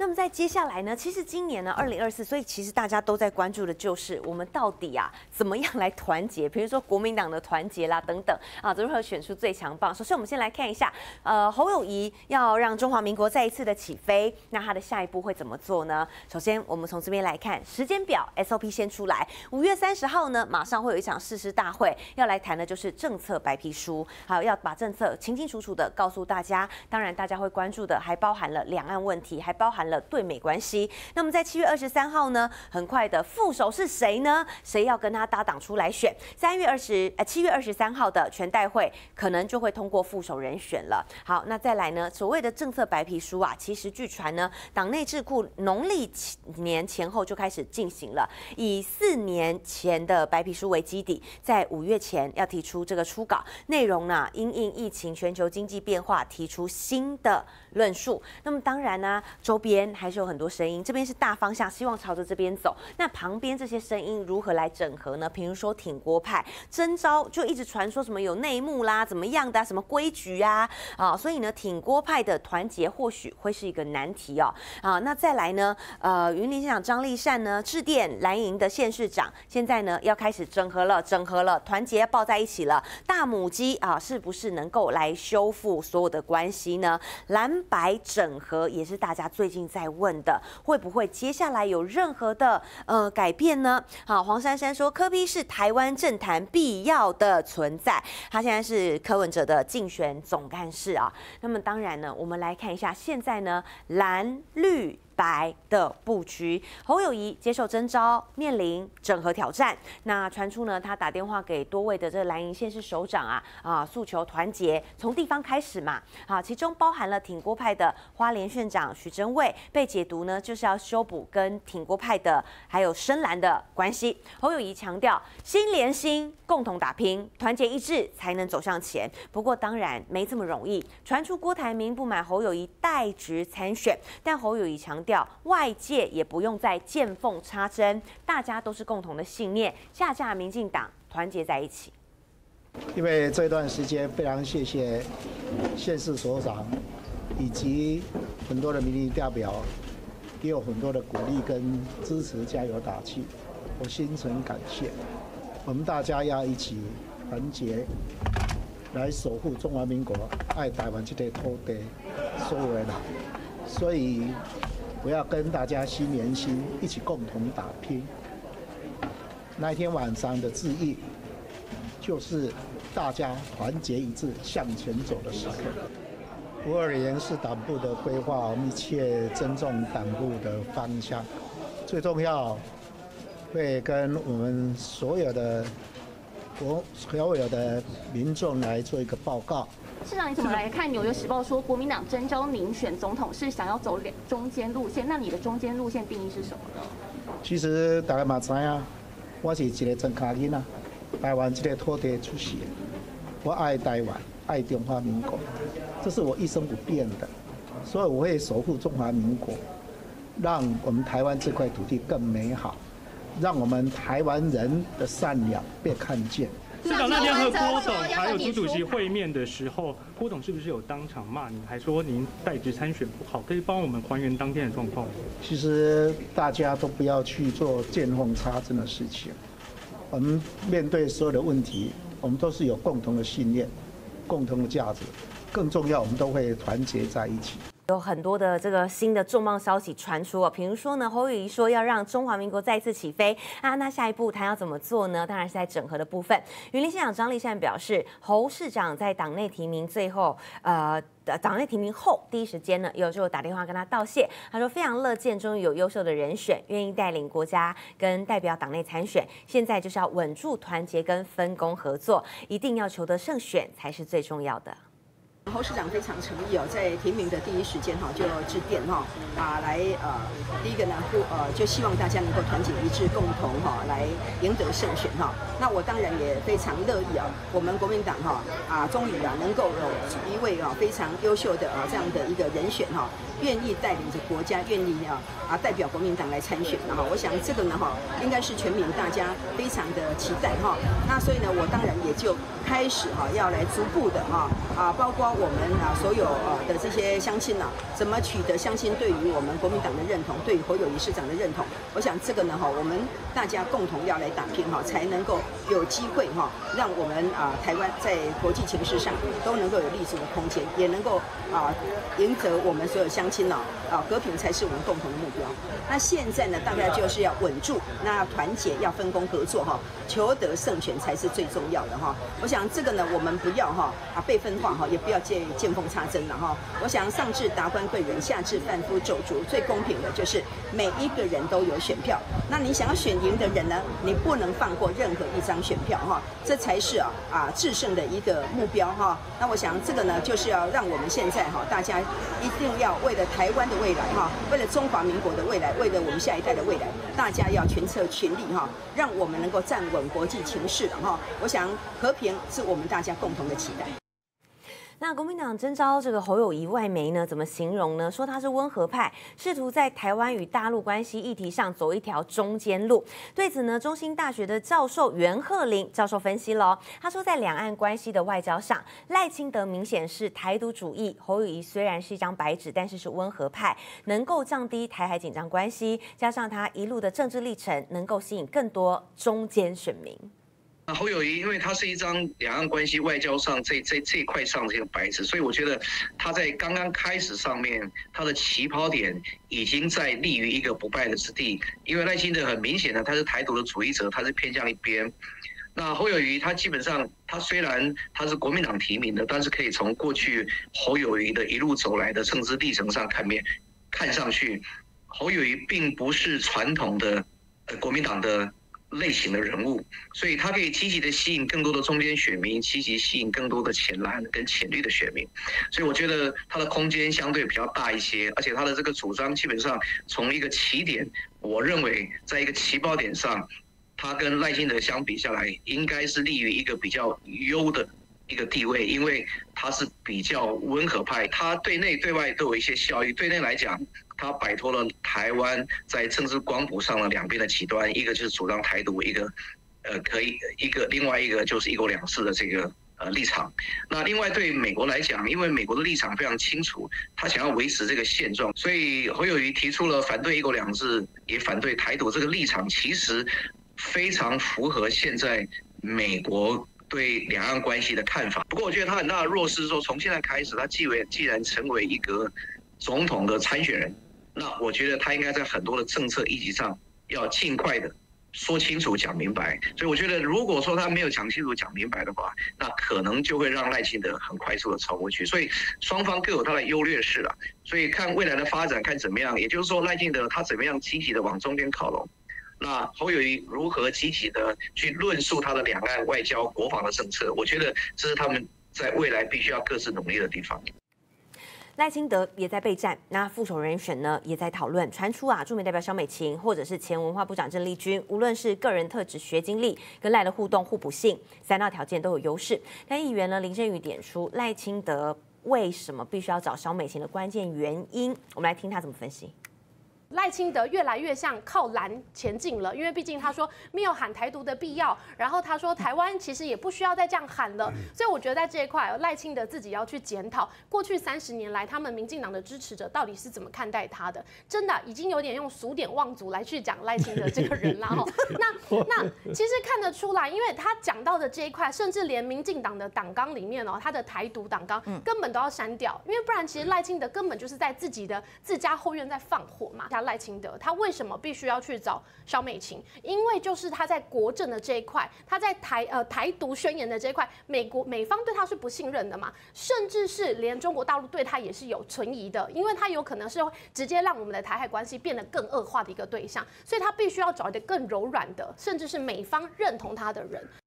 那么在接下来呢，其实今年呢2024，所以其实大家都在关注的就是我们到底怎么样来团结，比如说国民党的团结啦等等如何选出最强棒。首先我们先来看一下，侯友宜要让中华民国再一次的起飞，那他的下一步会怎么做呢？首先我们从这边来看时间表 ，SOP 先出来，5月30号呢，马上会有一场誓师大会，要来谈的就是政策白皮书，还有要把政策清清楚楚的告诉大家。当然，大家会关注的还包含了两岸问题，还包含了对美关系。那么在7月23号呢，很快的副手是谁呢？谁要跟他搭档出来选？7月23号的全代会可能就会通过副手人选了。好，那再来呢，所谓的政策白皮书其实据传呢，党内智库农历年前后就开始进行了，以4年前的白皮书为基底，在5月前要提出这个初稿，内容呢因应疫情、全球经济变化，提出新的论述。那么当然呢，周边还是有很多声音，这边是大方向，希望朝着这边走。那旁边这些声音如何来整合呢？比如说挺郭派征召就一直传说什么有内幕啦，怎么样的什么规矩所以呢，挺郭派的团结或许会是一个难题那再来呢，云林县长张丽善呢致电蓝营的县市长，现在呢要开始整合了，团结抱在一起了。大母鸡是不是能够来修复所有的关系呢？蓝白整合也是大家最近在问的，会不会接下来有任何的改变呢？好，黄珊珊说柯 P 是台湾政坛必要的存在，他现在是柯文哲的竞选总干事那么当然呢，我们来看一下现在呢蓝绿白的布局，侯友宜接受征召，面临整合挑战。那传出呢，他打电话给多位的这个蓝营县市首长诉求团结，从地方开始嘛。其中包含了挺郭派的花莲县长许真卫，被解读呢就是要修补跟挺郭派的还有深蓝的关系。侯友宜强调，心连心，共同打拼，团结一致才能走向前。不过当然没这么容易。传出郭台铭不满侯友宜代职参选，但侯友宜强调，外界也不用再见缝插针，大家都是共同的信念，下架民进党，团结在一起。 因为这段时间非常谢谢县市首长以及很多的民意代表，也有很多的鼓励跟支持，加油打气，我心存感谢。我们大家要一起团结，来守护中华民国，爱台湾这块土地所有的人。所以我要跟大家心连心，一起共同打拼。那一天晚上的致意，就是大家团结一致向前走的时刻。52年是党部的规划，我们一切尊重党部的方向。最重要，会跟我们所有的民众来做一个报告。 市长，你怎么来看《纽约时报》说国民党征召您选总统是想要走中间路线？那你的中间路线定义是什么呢？ 其实大家嘛知影，我是一个真卡囡仔，台湾这个土地出世，我爱台湾，爱中华民国，这是我一生不变的，所以我会守护中华民国，让我们台湾这块土地更美好，让我们台湾人的善良被看见。 市长那天和郭董还有朱主席会面的时候，郭董是不是有当场骂您，还说您代职参选不好？可以帮我们还原当天的状况吗？ 其实大家都不要去做见缝插针的事情。我们面对所有的问题，我们都是有共同的信念、共同的价值，更重要，我们都会团结在一起。 有很多的这个新的重磅消息传出比如说呢，侯友宜说要让中华民国再次起飞那下一步他要怎么做呢？当然是在整合的部分。云林县长张丽善表示，侯市长在党内提名最后党内提名后第一时间呢，就打电话跟他道谢。他说非常乐见终于有优秀的人选，愿意带领国家跟代表党内参选。现在就是要稳住团结跟分工合作，一定要求得胜选才是最重要的。 侯市长非常诚意在提名的第一时间就致电来第一个呢就希望大家能够团结一致，共同来赢得胜选那我当然也非常乐意我们国民党终于能够有一位非常优秀的这样的一个人选愿意带领着国家，愿意代表国民党来参选我想这个呢应该是全民大家非常的期待那所以呢我当然也就开始要来逐步的包括我们所有的这些乡亲怎么取得乡亲对于我们国民党的认同，对于侯友宜市长的认同，我想这个呢我们大家共同要来打拼才能够有机会让我们台湾在国际情势上都能够有立足的空间，也能够赢得我们所有乡亲和平才是我们共同的目标。那现在呢，大概就是要稳住，那团结，要分工合作求得胜权才是最重要的我想这个呢，我们不要被分化也不要见缝插针了我想上至达官贵人，下至贩夫走卒，最公平的就是每一个人都有选票。那你想要选赢的人呢，你不能放过任何一张选票这才是制胜的一个目标那我想这个呢，就是要让我们现在大家一定要为了台湾的未来为了中华民国的未来，为了我们下一代的未来，大家要群策群力让我们能够站稳国际情势我想和平是我们大家共同的期待。 那国民党征召这个侯友宜，外媒呢怎么形容呢？说他是温和派，试图在台湾与大陆关系议题上走一条中间路。对此呢，中兴大学的教授袁鹤龄教授分析了，他说在两岸关系的外交上，赖清德明显是台独主义，侯友宜虽然是一张白纸，但是温和派，能够降低台海紧张关系，加上他一路的政治历程，能够吸引更多中间选民。 侯友宜，因为他是一张两岸关系外交上这一块上的这个白纸，所以我觉得他在刚刚开始上面，他的起跑点已经在立于一个不败的之地。因为赖清德很明显的他是台独的主义者，他是偏向一边。那侯友宜他基本上，他虽然他是国民党提名的，但是可以从过去侯友宜的一路走来的政治历程上看上去，侯友宜并不是传统的国民党的类型的人物，所以他可以积极的吸引更多的中间选民，积极吸引更多的浅蓝跟浅绿的选民，所以我觉得他的空间相对比较大一些，而且他的这个主张基本上从一个起点，我认为在一个起跑点上，他跟赖清德相比下来，应该是立于一个比较优的一个地位，因为他是比较温和派，他对内对外都有一些效益。对内来讲，他摆脱了台湾在政治光谱上的两边的极端，一个就是主张台独，另外一个就是一国两制的这个立场。那另外对美国来讲，因为美国的立场非常清楚，他想要维持这个现状，所以侯友宜提出了反对一国两制，也反对台独这个立场，其实非常符合现在美国对两岸关系的看法。不过我觉得他很大的弱势是说，从现在开始，他既然成为一个总统的参选人，那我觉得他应该在很多的政策议题上要尽快的说清楚、讲明白。所以我觉得，如果说他没有讲清楚、讲明白的话，那可能就会让赖清德很快速的超过去。所以双方各有他的优劣势了。所以看未来的发展，看怎么样。也就是说，赖清德他怎么样积极的往中间靠拢。那侯友宜如何积极的去论述他的两岸外交、国防的政策？我觉得这是他们在未来必须要各自努力的地方。 赖清德也在备战，那副手人选呢也在讨论，传出驻美代表萧美琴或者是前文化部长郑丽君，无论是个人特质、学经历跟赖的互动互补性3道条件都有优势。但议员呢林振宇点出赖清德为什么必须要找萧美琴的关键原因，我们来听他怎么分析。 赖清德越来越向靠蓝前进了，因为毕竟他说没有喊台独的必要，然后他说台湾其实也不需要再这样喊了，所以我觉得在这一块，赖清德自己要去检讨过去30年来他们民进党的支持者到底是怎么看待他的，真的已经有点用数典忘祖来去讲赖清德这个人啦。那其实看得出来，因为他讲到的这一块，甚至连民进党的党纲里面他的台独党纲根本都要删掉，因为不然其实赖清德根本就是在自己的自家后院在放火嘛。赖清德他为什么必须要去找萧美琴？因为就是他在国政的这一块，他在台独宣言的这一块，美方对他是不信任的嘛，甚至是连中国大陆对他也是有存疑的，因为他有可能是会直接让我们的台海关系变得更恶化的一个对象，所以他必须要找一个更柔软的，甚至是美方认同他的人。